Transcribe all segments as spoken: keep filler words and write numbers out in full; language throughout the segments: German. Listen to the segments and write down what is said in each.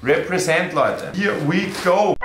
Represent, Leute. Here we go.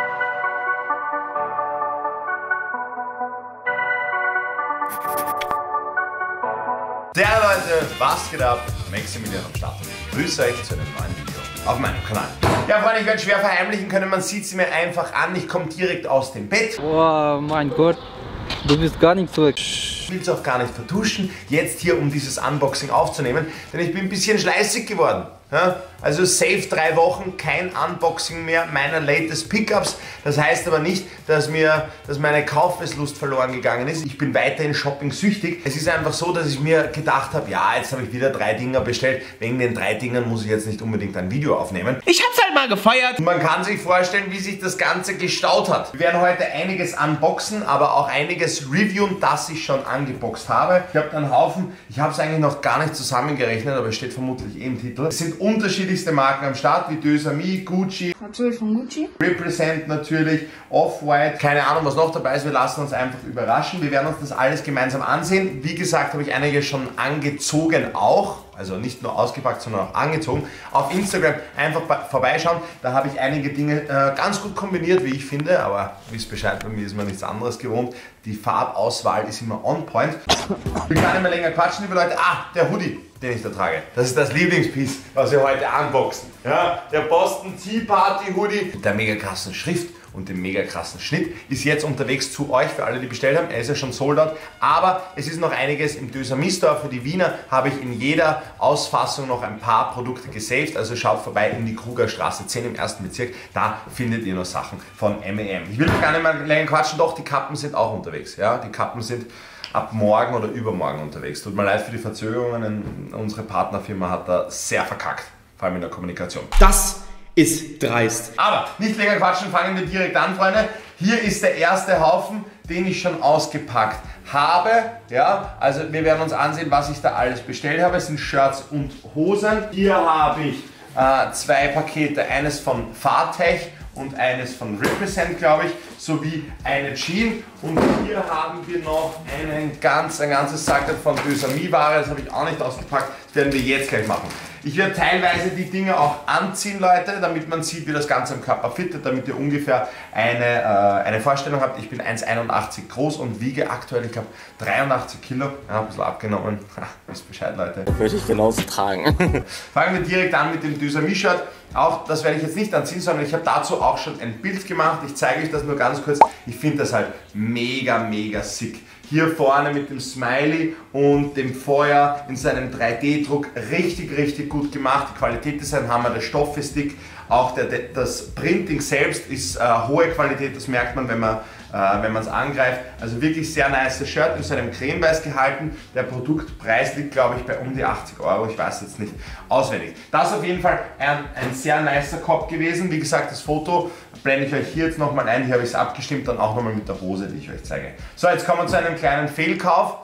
Der Leute, was geht ab? Maximilian am Start. Ich grüße euch zu einem neuen Video auf meinem Kanal. Ja, Freunde, ich werde schwer verheimlichen können, man sieht sie mir einfach an. Ich komme direkt aus dem Bett. Oh mein Gott, du bist gar nicht zurück. Ich will es auch gar nicht vertuschen, jetzt hier um dieses Unboxing aufzunehmen, denn ich bin ein bisschen schleißig geworden. Ja, also safe drei Wochen, kein Unboxing mehr meiner latest Pickups. Das heißt aber nicht, dass mir dass meine Kaufeslust verloren gegangen ist. Ich bin weiterhin shopping-süchtig. Es ist einfach so, dass ich mir gedacht habe, ja, jetzt habe ich wieder drei Dinger bestellt. Wegen den drei Dingern muss ich jetzt nicht unbedingt ein Video aufnehmen. Ich habe es halt mal gefeiert. Und man kann sich vorstellen, wie sich das Ganze gestaut hat. Wir werden heute einiges unboxen, aber auch einiges reviewen, das ich schon angeboxt habe. Ich habe einen Haufen, ich habe es eigentlich noch gar nicht zusammengerechnet, aber es steht vermutlich eh im Titel. Es sind unterschiedlichste Marken am Start, wie Deux Amis, Gucci, natürlich von Gucci, Represent natürlich, Off-White, keine Ahnung was noch dabei ist, wir lassen uns einfach überraschen, wir werden uns das alles gemeinsam ansehen. Wie gesagt, habe ich einige schon angezogen auch, also nicht nur ausgepackt, sondern auch angezogen. Auf Instagram einfach vorbeischauen, da habe ich einige Dinge äh, ganz gut kombiniert, wie ich finde, aber wisst Bescheid, bei mir ist man nichts anderes gewohnt. Die Farbauswahl ist immer on point. Ich will gar nicht mehr länger quatschen, liebe Leute. Ah, der Hoodie, den ich da trage. Das ist das Lieblingspiece, was wir heute unboxen. Ja, der Boston Tea Party Hoodie mit der mega krassen Schrift und dem mega krassen Schnitt ist jetzt unterwegs zu euch, für alle, die bestellt haben. Er ist ja schon sold out, aber es ist noch einiges im Deux Amis Store. Für die Wiener habe ich in jeder Ausfassung noch ein paar Produkte gesaved, also schaut vorbei in die Krugerstraße zehn im ersten Bezirk, da findet ihr noch Sachen von M und M. Ich will gar nicht mehr länger quatschen, doch die Kappen sind auch unterwegs. Ja, die Kappen sind ab morgen oder übermorgen unterwegs. Tut mir leid für die Verzögerungen, unsere Partnerfirma hat da sehr verkackt, vor allem in der Kommunikation. Das ist dreist. Aber nicht länger quatschen, fangen wir direkt an, Freunde. Hier ist der erste Haufen, den ich schon ausgepackt habe. Ja, also wir werden uns ansehen, was ich da alles bestellt habe. Es sind Shirts und Hosen. Hier habe ich äh, zwei Pakete, eines von Fartech und eines von Represent, glaube ich, sowie eine Jeans. Und hier haben wir noch einen ganz, ein ganzes Sack von Deux Amis Ware, das habe ich auch nicht ausgepackt, das werden wir jetzt gleich machen. Ich werde teilweise die Dinge auch anziehen, Leute, damit man sieht, wie das Ganze am Körper fittet, damit ihr ungefähr eine, äh, eine Vorstellung habt. Ich bin eins Komma einundachtzig groß und wiege aktuell, ich glaube, dreiundachtzig Kilo. Ja, ein bisschen abgenommen. Ha, wisst Bescheid, Leute. Das möchte ich genauso tragen. Fangen wir direkt an mit dem Deux Amis Shirt. Auch das werde ich jetzt nicht anziehen, sondern ich habe dazu auch schon ein Bild gemacht. Ich zeige euch das nur ganz kurz. Ich finde das halt mega, mega sick. Hier vorne mit dem Smiley und dem Feuer in seinem drei D Druck richtig, richtig gut gemacht. Die Qualität ist ein Hammer, der Stoff ist dick. Auch der, das Printing selbst ist äh, hohe Qualität, das merkt man, wenn man äh, wenn man es angreift. Also wirklich sehr nice Shirt in so einem Cremeweiß gehalten. Der Produktpreis liegt, glaube ich, bei um die achtzig Euro. Ich weiß jetzt nicht auswendig. Das ist auf jeden Fall ein, ein sehr nicer Kopf gewesen. Wie gesagt, das Foto blende ich euch hier jetzt nochmal ein. Hier habe ich es abgestimmt, dann auch nochmal mit der Hose, die ich euch zeige. So, jetzt kommen wir zu einem kleinen Fehlkauf.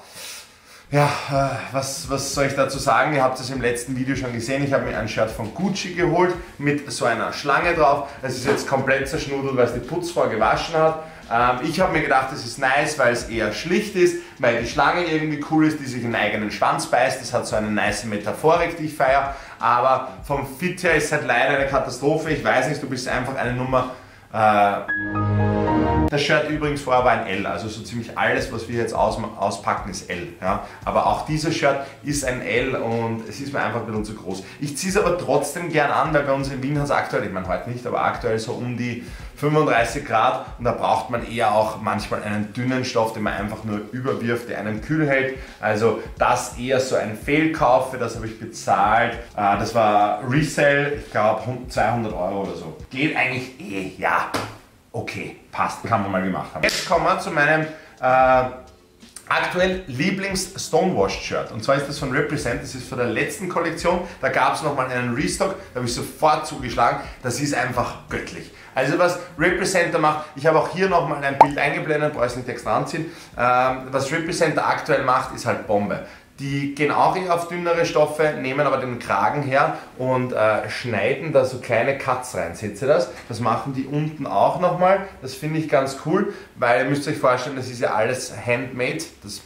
Ja, äh, was, was soll ich dazu sagen? Ihr habt es im letzten Video schon gesehen. Ich habe mir ein Shirt von Gucci geholt mit so einer Schlange drauf. Es ist jetzt komplett zerschnudelt, weil es die Putzfrau gewaschen hat. Ähm, ich habe mir gedacht, das ist nice, weil es eher schlicht ist, weil die Schlange irgendwie cool ist, die sich in den eigenen Schwanz beißt. Das hat so eine nice Metaphorik, die ich feiere. Aber vom Fit her ist es halt leider eine Katastrophe. Ich weiß nicht, du bist einfach eine Nummer... Äh, Das Shirt übrigens vorher war ein L, also so ziemlich alles, was wir jetzt aus, auspacken, ist L. Ja? Aber auch dieses Shirt ist ein L und es ist mir einfach ein bisschen zu groß. Ich ziehe es aber trotzdem gern an, weil bei uns in Wien hat es aktuell, ich meine heute nicht, aber aktuell so um die fünfunddreißig Grad und da braucht man eher auch manchmal einen dünnen Stoff, den man einfach nur überwirft, der einen kühl hält. Also das eher so ein Fehlkauf, für das habe ich bezahlt. Das war Resale, ich glaube zweihundert Euro oder so. Geht eigentlich eh, ja. Okay, passt, kann man mal gemacht haben. Jetzt kommen wir zu meinem äh, aktuell Lieblings-Stonewashed-Shirt. Und zwar ist das von Represent, das ist von der letzten Kollektion. Da gab es nochmal einen Restock, da habe ich sofort zugeschlagen. Das ist einfach göttlich. Also was Represent da macht, ich habe auch hier nochmal ein Bild eingeblendet, brauche ich nicht extra anziehen. Ähm, was Represent da aktuell macht, ist halt Bombe. Die gehen auch eher auf dünnere Stoffe, nehmen aber den Kragen her und äh, schneiden da so kleine Cuts rein. Seht ihr das? Das machen die unten auch nochmal. Das finde ich ganz cool, weil ihr müsst euch vorstellen, das ist ja alles handmade. Das macht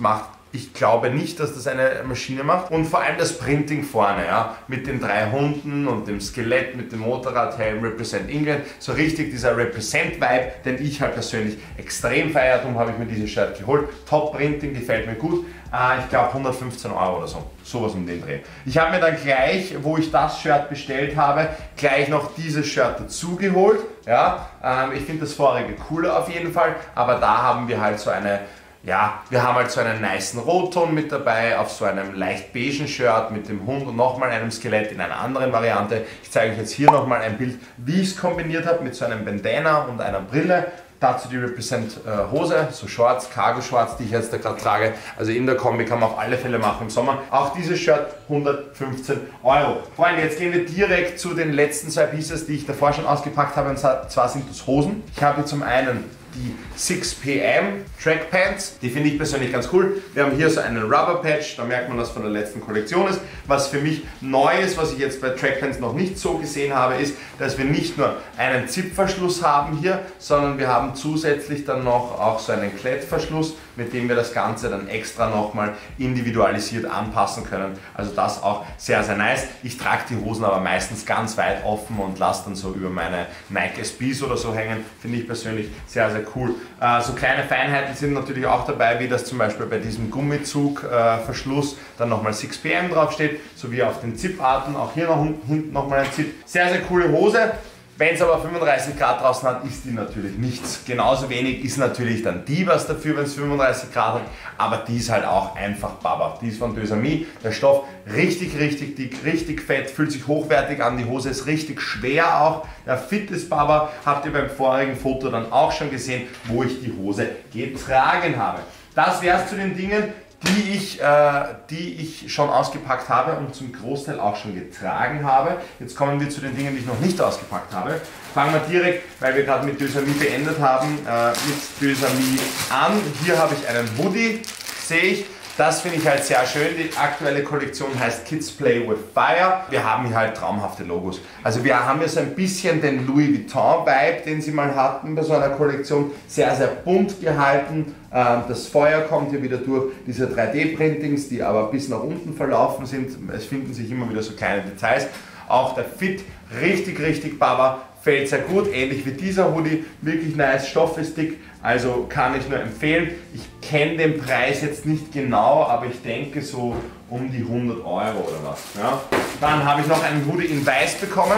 Ich glaube nicht, dass das eine Maschine macht. Und vor allem das Printing vorne, ja, mit den drei Hunden und dem Skelett, mit dem Motorradhelm, Represent England. So richtig dieser Represent-Vibe, den ich halt persönlich extrem feiere. Darum habe ich mir dieses Shirt geholt. Top-Printing, gefällt mir gut. Äh, ich glaube hundertfünfzehn Euro oder so. Sowas um den Dreh. Ich habe mir dann gleich, wo ich das Shirt bestellt habe, gleich noch dieses Shirt dazu geholt. Ja, ähm, ich finde das vorige cooler auf jeden Fall. Aber da haben wir halt so eine... Ja, wir haben halt so einen nicen Rotton mit dabei, auf so einem leicht beigen Shirt mit dem Hund und nochmal einem Skelett in einer anderen Variante. Ich zeige euch jetzt hier nochmal ein Bild, wie ich es kombiniert habe mit so einem Bandana und einer Brille. Dazu die Represent äh, Hose, so Shorts, Cargo Shorts, die ich jetzt da gerade trage. Also in der Kombi kann man auf alle Fälle machen im Sommer. Auch dieses Shirt hundertfünfzehn Euro. Freunde, jetzt gehen wir direkt zu den letzten zwei Pieces, die ich davor schon ausgepackt habe. Und zwar sind das Hosen. Ich habe hier zum einen die six P M Track Pants, die finde ich persönlich ganz cool. Wir haben hier so einen Rubber Patch, da merkt man, dass von der letzten Kollektion ist. Was für mich neu ist, was ich jetzt bei Track Pants noch nicht so gesehen habe, ist, dass wir nicht nur einen Zipverschluss haben hier, sondern wir haben zusätzlich dann noch auch so einen Klettverschluss, mit dem wir das Ganze dann extra nochmal individualisiert anpassen können. Also das auch sehr, sehr nice. Ich trage die Hosen aber meistens ganz weit offen und lasse dann so über meine Nike S Bs oder so hängen. Finde ich persönlich sehr, sehr cool. Äh, so kleine Feinheiten sind natürlich auch dabei, wie das zum Beispiel bei diesem Gummizug-Verschluss äh, dann nochmal six P M draufsteht, sowie auf den Zip-Arten, auch hier noch hinten nochmal ein Zip. Sehr, sehr coole Hose. Wenn es aber fünfunddreißig Grad draußen hat, ist die natürlich nichts. Genauso wenig ist natürlich dann die was dafür, wenn es fünfunddreißig Grad hat, aber die ist halt auch einfach Baba. Die ist von Deux Amis, der Stoff richtig, richtig dick, richtig fett, fühlt sich hochwertig an, die Hose ist richtig schwer auch, der Fit ist Baba, habt ihr beim vorigen Foto dann auch schon gesehen, wo ich die Hose getragen habe. Das wäre es zu den Dingen, die ich, äh, die ich schon ausgepackt habe und zum Großteil auch schon getragen habe. Jetzt kommen wir zu den Dingen, die ich noch nicht ausgepackt habe. Fangen wir direkt, weil wir gerade mit Deux Amis beendet haben, äh, mit Deux Amis an. Hier habe ich einen Hoodie, sehe ich. Das finde ich halt sehr schön. Die aktuelle Kollektion heißt Kids Play with Fire. Wir haben hier halt traumhafte Logos. Also wir haben hier so ein bisschen den Louis Vuitton-Vibe, den sie mal hatten bei so einer Kollektion. Sehr, sehr bunt gehalten. Das Feuer kommt hier wieder durch. Diese drei D-Printings, die aber bis nach unten verlaufen sind. Es finden sich immer wieder so kleine Details. Auch der Fit, richtig, richtig Baba. Fällt sehr gut, ähnlich wie dieser Hoodie. Wirklich nice, Stoff ist dick. Also kann ich nur empfehlen. Ich kenne den Preis jetzt nicht genau, aber ich denke so um die hundert Euro oder was. Ja. Dann habe ich noch einen Hoodie in Weiß bekommen.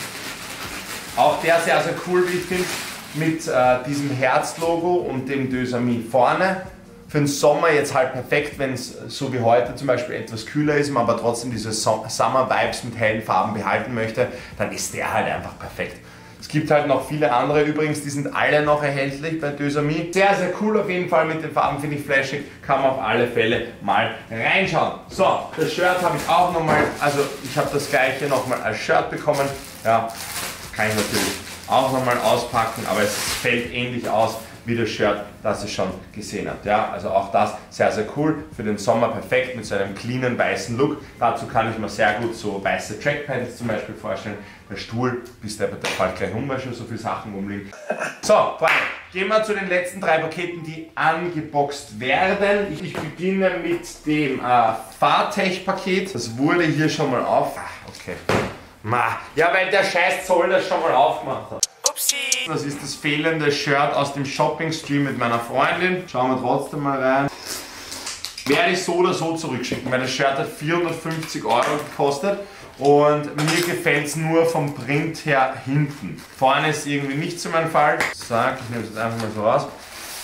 Auch der sehr, sehr cool, wie ich finde, mit äh, diesem Herz-Logo und dem Deux Amis vorne. Für den Sommer jetzt halt perfekt, wenn es so wie heute zum Beispiel etwas kühler ist, man aber trotzdem diese Summer-Vibes mit hellen Farben behalten möchte, dann ist der halt einfach perfekt. Es gibt halt noch viele andere übrigens, die sind alle noch erhältlich bei Deux Amis. Sehr, sehr cool auf jeden Fall mit den Farben, finde ich flashig, kann man auf alle Fälle mal reinschauen. So, das Shirt habe ich auch nochmal, also ich habe das gleiche nochmal als Shirt bekommen. Ja, kann ich natürlich auch nochmal auspacken, aber es fällt ähnlich aus wie das Shirt, das ihr schon gesehen habt. Ja, also auch das sehr, sehr cool. Für den Sommer perfekt mit so einem cleanen weißen Look. Dazu kann ich mir sehr gut so weiße Trackpants zum Beispiel vorstellen. Der Stuhl, bis der, der fällt gleich um, weil schon so viele Sachen rumliegen. So, Freunde, gehen wir zu den letzten drei Paketen, die angeboxt werden. Ich, ich beginne mit dem äh, Fahrtech-Paket. Das wurde hier schon mal auf. Ach, okay. Ma. Ja, weil der scheiß Zoll das schon mal aufgemacht hat. Das ist das fehlende Shirt aus dem Shopping-Stream mit meiner Freundin. Schauen wir trotzdem mal rein. Werde ich so oder so zurückschicken, weil das Shirt hat vierhundertfünfzig Euro gekostet und mir gefällt es nur vom Print her hinten. Vorne ist irgendwie nicht so mein Fall. Sag, ich nehme es jetzt einfach mal so raus.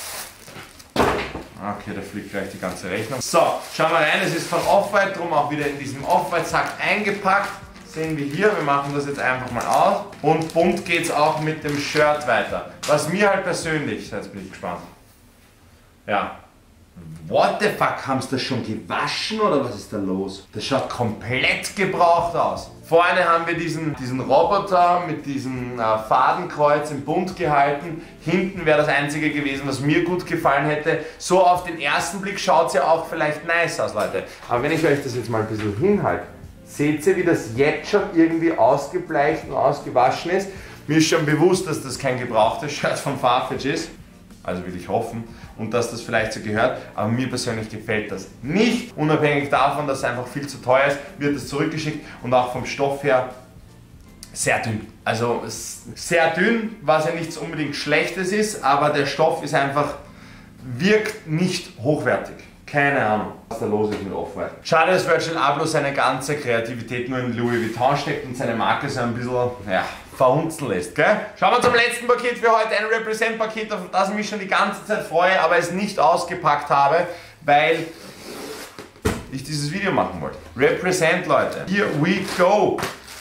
Okay, da fliegt gleich die ganze Rechnung. So, schauen wir rein. Es ist von Off-White, drum auch wieder in diesem Off-White-Sack eingepackt. Sehen wir hier, wir machen das jetzt einfach mal aus und bunt geht es auch mit dem Shirt weiter. Was mir halt persönlich, jetzt bin ich gespannt. Ja. What the fuck, haben sie das schon gewaschen oder was ist da los? Das schaut komplett gebraucht aus. Vorne haben wir diesen, diesen Roboter mit diesem äh, Fadenkreuz in bunt gehalten. Hinten wäre das einzige gewesen, was mir gut gefallen hätte. So auf den ersten Blick schaut es ja auch vielleicht nice aus, Leute. Aber wenn ich euch das jetzt mal ein bisschen hinhalte, seht ihr, wie das jetzt schon irgendwie ausgebleicht und ausgewaschen ist? Mir ist schon bewusst, dass das kein gebrauchtes Shirt von Farfetch ist. Also will ich hoffen und dass das vielleicht so gehört, aber mir persönlich gefällt das nicht. Unabhängig davon, dass es einfach viel zu teuer ist, wird es zurückgeschickt und auch vom Stoff her sehr dünn. Also sehr dünn, was ja nichts unbedingt Schlechtes ist, aber der Stoff ist einfach, wirkt nicht hochwertig. Keine Ahnung, was da los ist mit Off-White. Schade, dass Virgil Abloh seine ganze Kreativität nur in Louis Vuitton steckt und seine Marke so ein bisschen, ja, verhunzen lässt, gell? Schauen wir zum letzten Paket für heute, ein Represent-Paket, auf das ich mich schon die ganze Zeit freue, aber es nicht ausgepackt habe, weil ich dieses Video machen wollte. Represent, Leute. Here we go.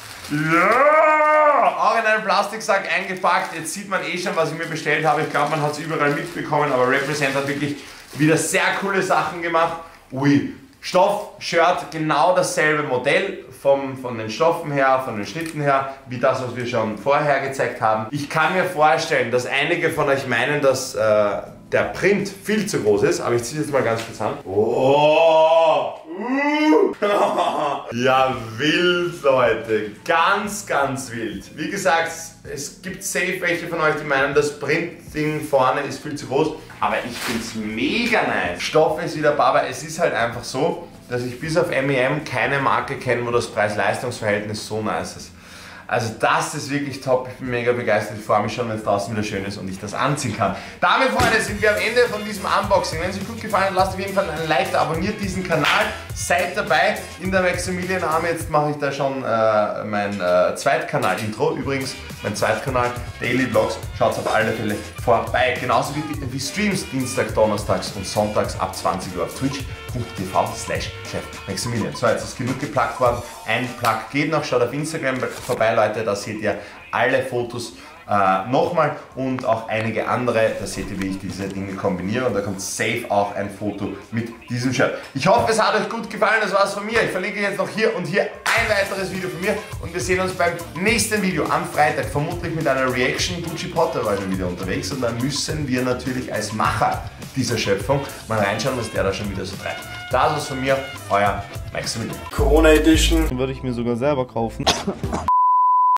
Ja! Auch in einen Plastiksack eingepackt. Jetzt sieht man eh schon, was ich mir bestellt habe. Ich glaube, man hat es überall mitbekommen, aber Represent hat wirklich wieder sehr coole Sachen gemacht. Ui, Stoff, Shirt, genau dasselbe Modell vom, von den Stoffen her, von den Schnitten her, wie das, was wir schon vorher gezeigt haben. Ich kann mir vorstellen, dass einige von euch meinen, dass äh, der Print viel zu groß ist, aber ich ziehe jetzt mal ganz kurz an. Oh! Uh. Ja, wild, Leute. Ganz, ganz wild. Wie gesagt, es gibt safe welche von euch, die meinen, das Print-Ding vorne ist viel zu groß. Aber ich finde es mega nice. Stoff ist wieder Baba. Es ist halt einfach so, dass ich bis auf M und M keine Marke kenne, wo das Preis-Leistungs-Verhältnis so nice ist. Also das ist wirklich top, ich bin mega begeistert, ich freue mich schon, wenn es draußen wieder schön ist und ich das anziehen kann. Damit, Freunde, sind wir am Ende von diesem Unboxing. Wenn es euch gut gefallen hat, lasst auf jeden Fall ein Like da, abonniert diesen Kanal, seid dabei in der Maximilian-Army. Jetzt mache ich da schon äh, mein äh, Zweitkanal-Intro, übrigens mein Zweitkanal, Daily Vlogs, schaut auf alle Fälle vorbei. Genauso wie, wie Streams, Dienstag, Donnerstags und Sonntags ab zwanzig Uhr auf twitch punkt t v slash chef Maximilian. So, jetzt ist genug geplagt worden. Ein Plug geht noch, schaut auf Instagram vorbei, Leute, da seht ihr alle Fotos äh, nochmal und auch einige andere, da seht ihr, wie ich diese Dinge kombiniere und da kommt safe auch ein Foto mit diesem Shirt. Ich hoffe, es hat euch gut gefallen, das war's von mir. Ich verlinke jetzt noch hier und hier ein weiteres Video von mir und wir sehen uns beim nächsten Video am Freitag, vermutlich mit einer Reaction. Gucci Potter war schon wieder unterwegs und dann müssen wir natürlich als Macher dieser Schöpfung mal reinschauen, was der da schon wieder so treibt. Das war's von mir, euer Maximilian. Corona Edition. Würde ich mir sogar selber kaufen.